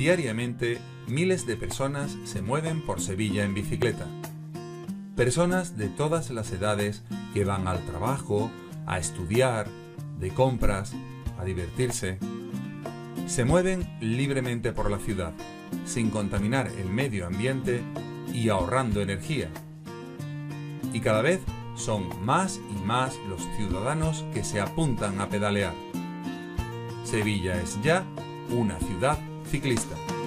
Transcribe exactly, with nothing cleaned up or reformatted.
Diariamente, miles de personas se mueven por Sevilla en bicicleta. Personas de todas las edades que van al trabajo, a estudiar, de compras, a divertirse. Se mueven libremente por la ciudad, sin contaminar el medio ambiente y ahorrando energía. Y cada vez son más y más los ciudadanos que se apuntan a pedalear. Sevilla es ya una ciudad ciclista.